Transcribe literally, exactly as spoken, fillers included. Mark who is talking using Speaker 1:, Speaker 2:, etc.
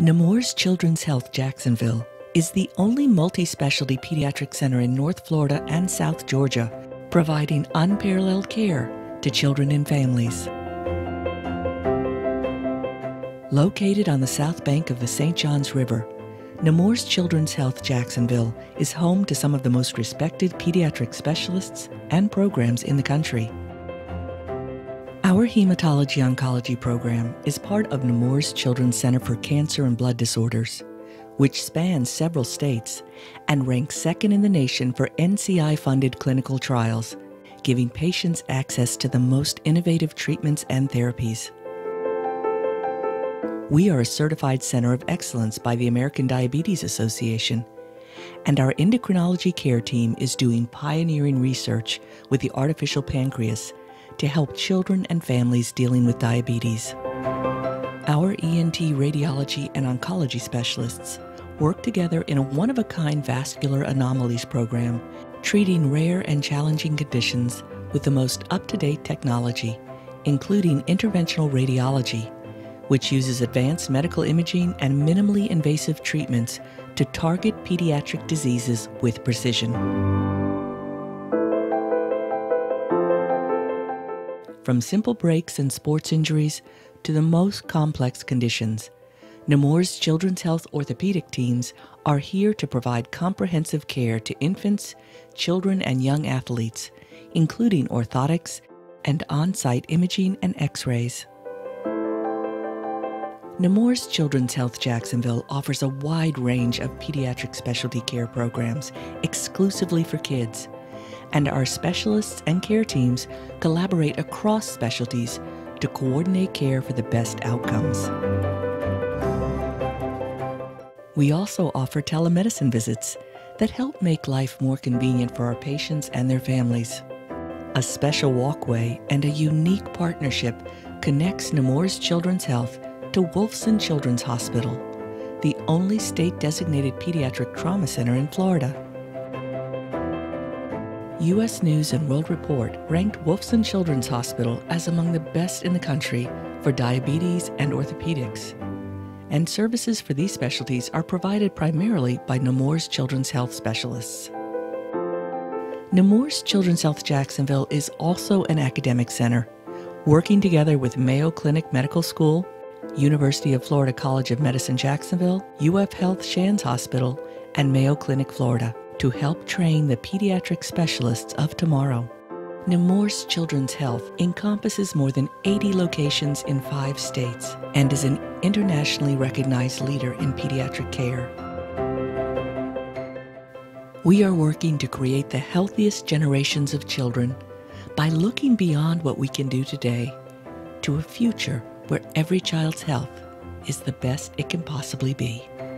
Speaker 1: Nemours Children's Health Jacksonville is the only multi-specialty pediatric center in North Florida and South Georgia, providing unparalleled care to children and families. Located on the south bank of the Saint Johns River, Nemours Children's Health Jacksonville is home to some of the most respected pediatric specialists and programs in the country. Our hematology-oncology program is part of Nemours Children's Center for Cancer and Blood Disorders, which spans several states and ranks second in the nation for N C I-funded clinical trials, giving patients access to the most innovative treatments and therapies. We are a certified center of excellence by the American Diabetes Association, and our endocrinology care team is doing pioneering research with the artificial pancreas to help children and families dealing with diabetes. Our E N T radiology and oncology specialists work together in a one-of-a-kind vascular anomalies program, treating rare and challenging conditions with the most up-to-date technology, including interventional radiology, which uses advanced medical imaging and minimally invasive treatments to target pediatric diseases with precision. From simple breaks and sports injuries to the most complex conditions, Nemours Children's Health orthopedic teams are here to provide comprehensive care to infants, children, and young athletes, including orthotics and on-site imaging and x-rays. Nemours Children's Health Jacksonville offers a wide range of pediatric specialty care programs exclusively for kids, and our specialists and care teams collaborate across specialties to coordinate care for the best outcomes. We also offer telemedicine visits that help make life more convenient for our patients and their families. A special walkway and a unique partnership connects Nemours Children's Health to Wolfson Children's Hospital, the only state-designated pediatric trauma center in Florida. U S News and World Report ranked Wolfson Children's Hospital as among the best in the country for diabetes and orthopedics. And services for these specialties are provided primarily by Nemours Children's Health specialists. Nemours Children's Health Jacksonville is also an academic center, working together with Mayo Clinic Medical School, University of Florida College of Medicine-Jacksonville, U F Health Shands Hospital, and Mayo Clinic, Florida, to help train the pediatric specialists of tomorrow. Nemours Children's Health encompasses more than eighty locations in five states and is an internationally recognized leader in pediatric care. We are working to create the healthiest generations of children by looking beyond what we can do today to a future where every child's health is the best it can possibly be.